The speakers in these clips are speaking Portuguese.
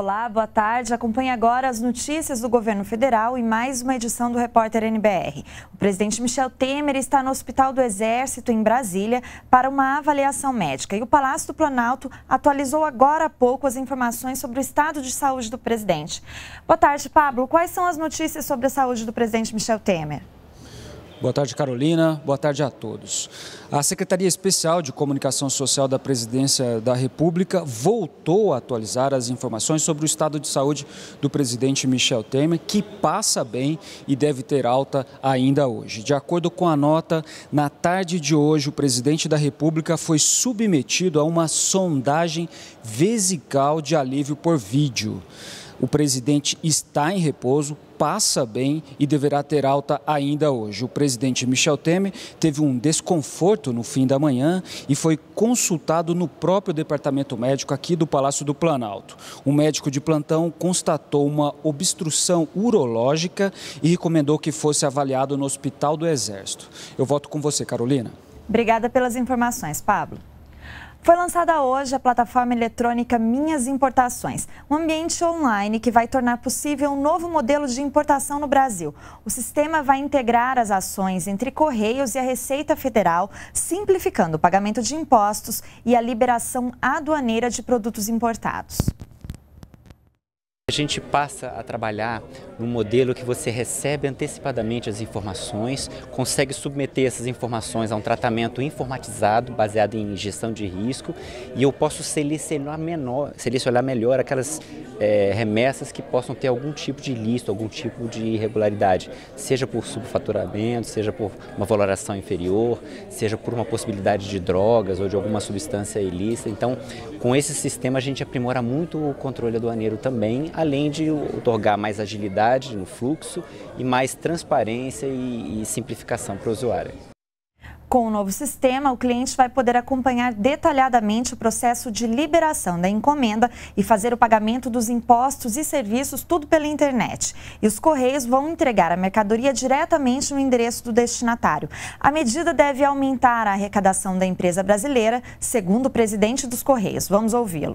Olá, boa tarde. Acompanhe agora as notícias do governo federal e mais uma edição do Repórter NBR. O presidente Michel Temer está no Hospital do Exército, em Brasília, para uma avaliação médica. E o Palácio do Planalto atualizou agora há pouco as informações sobre o estado de saúde do presidente. Boa tarde, Pablo. Quais são as notícias sobre a saúde do presidente Michel Temer? Boa tarde, Carolina. Boa tarde a todos. A Secretaria Especial de Comunicação Social da Presidência da República voltou a atualizar as informações sobre o estado de saúde do presidente Michel Temer, que passa bem e deve ter alta ainda hoje. De acordo com a nota, na tarde de hoje, o presidente da República foi submetido a uma sondagem vesical de alívio por vídeo. O presidente está em repouso, passa bem e deverá ter alta ainda hoje. O presidente Michel Temer teve um desconforto no fim da manhã e foi consultado no próprio departamento médico aqui do Palácio do Planalto. O médico de plantão constatou uma obstrução urológica e recomendou que fosse avaliado no Hospital do Exército. Eu volto com você, Carolina. Obrigada pelas informações, Pablo. Foi lançada hoje a plataforma eletrônica Minhas Importações, um ambiente online que vai tornar possível um novo modelo de importação no Brasil. O sistema vai integrar as ações entre Correios e a Receita Federal, simplificando o pagamento de impostos e a liberação aduaneira de produtos importados. A gente passa a trabalhar num modelo que você recebe antecipadamente as informações, consegue submeter essas informações a um tratamento informatizado, baseado em gestão de risco, e eu posso selecionar melhor aquelas remessas que possam ter algum tipo de ilícito, algum tipo de irregularidade, seja por subfaturamento, seja por uma valoração inferior, seja por uma possibilidade de drogas ou de alguma substância ilícita. Então, com esse sistema a gente aprimora muito o controle aduaneiro também, além de otorgar mais agilidade no fluxo e mais transparência e simplificação para o usuário. Com o novo sistema, o cliente vai poder acompanhar detalhadamente o processo de liberação da encomenda e fazer o pagamento dos impostos e serviços, tudo pela internet. E os Correios vão entregar a mercadoria diretamente no endereço do destinatário. A medida deve aumentar a arrecadação da empresa brasileira, segundo o presidente dos Correios. Vamos ouvi-lo.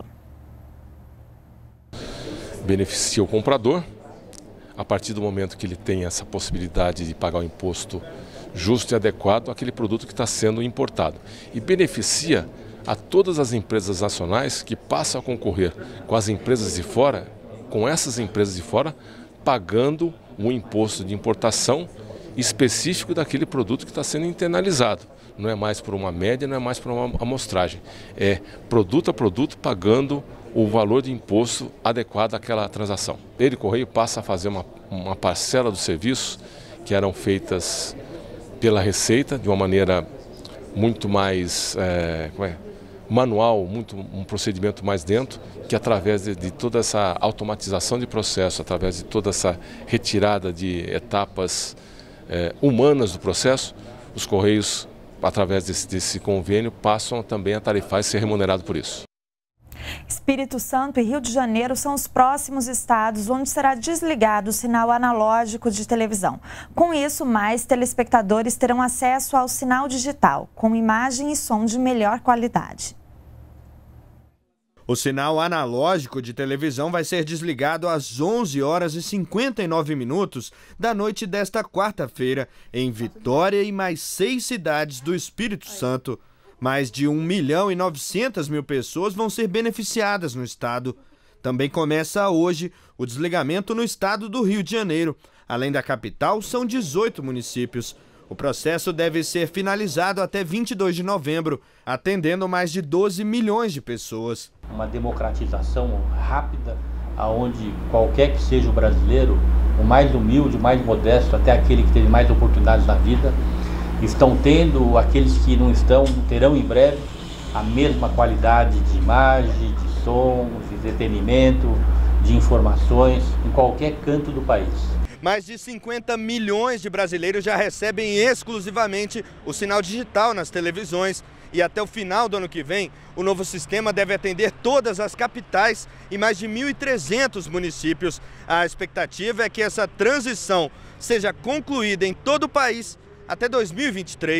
Beneficia o comprador, a partir do momento que ele tem essa possibilidade de pagar o imposto justo e adequado àquele produto que está sendo importado. E beneficia a todas as empresas nacionais que passam a concorrer com as empresas de fora, com essas empresas de fora, pagando um imposto de importação específico daquele produto que está sendo internalizado. Não é mais por uma média, não é mais por uma amostragem. É produto a produto pagando o valor de imposto adequado àquela transação. Ele, Correio, passa a fazer uma parcela dos serviços que eram feitas pela Receita de uma maneira muito mais manual, um procedimento mais lento, que através de toda essa automatização de processo, através de toda essa retirada de etapas humanas do processo, os Correios, através desse convênio, passam também a tarifar e ser remunerado por isso. Espírito Santo e Rio de Janeiro são os próximos estados onde será desligado o sinal analógico de televisão. Com isso, mais telespectadores terão acesso ao sinal digital, com imagem e som de melhor qualidade. O sinal analógico de televisão vai ser desligado às 11h59 da noite desta quarta-feira, em Vitória e mais 6 cidades do Espírito Santo. Mais de 1.900.000 pessoas vão ser beneficiadas no estado. Também começa hoje o desligamento no estado do Rio de Janeiro. Além da capital, são 18 municípios. O processo deve ser finalizado até 22 de novembro, atendendo mais de 12 milhões de pessoas. Uma democratização rápida, onde qualquer que seja o brasileiro, o mais humilde, o mais modesto, até aquele que teve mais oportunidades na vida, estão tendo, aqueles que não estão, terão em breve a mesma qualidade de imagem, de som, de entretenimento, de informações em qualquer canto do país. Mais de 50 milhões de brasileiros já recebem exclusivamente o sinal digital nas televisões. E até o final do ano que vem, o novo sistema deve atender todas as capitais e mais de 1.300 municípios. A expectativa é que essa transição seja concluída em todo o país até 2023.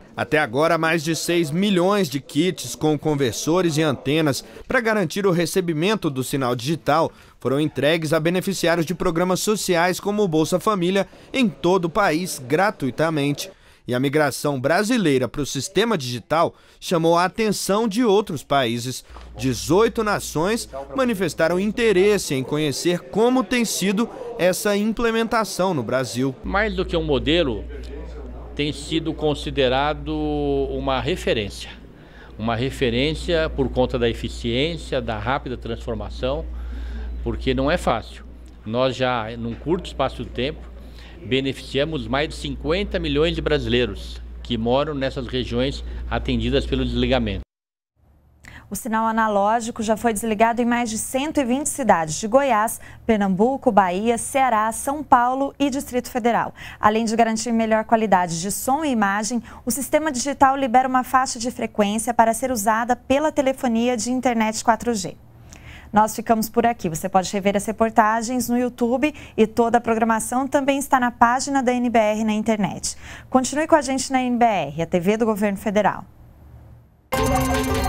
Até agora, mais de 6 milhões de kits com conversores e antenas para garantir o recebimento do sinal digital foram entregues a beneficiários de programas sociais como o Bolsa Família em todo o país gratuitamente. E a migração brasileira para o sistema digital chamou a atenção de outros países. 18 nações manifestaram interesse em conhecer como tem sido essa implementação no Brasil. Mais do que um modelo, tem sido considerado uma referência por conta da eficiência, da rápida transformação, porque não é fácil. Nós já, num curto espaço de tempo, beneficiamos mais de 50 milhões de brasileiros que moram nessas regiões atendidas pelo desligamento. O sinal analógico já foi desligado em mais de 120 cidades de Goiás, Pernambuco, Bahia, Ceará, São Paulo e Distrito Federal. Além de garantir melhor qualidade de som e imagem, o sistema digital libera uma faixa de frequência para ser usada pela telefonia de internet 4G. Nós ficamos por aqui. Você pode rever as reportagens no YouTube e toda a programação também está na página da NBR na internet. Continue com a gente na NBR, a TV do Governo Federal.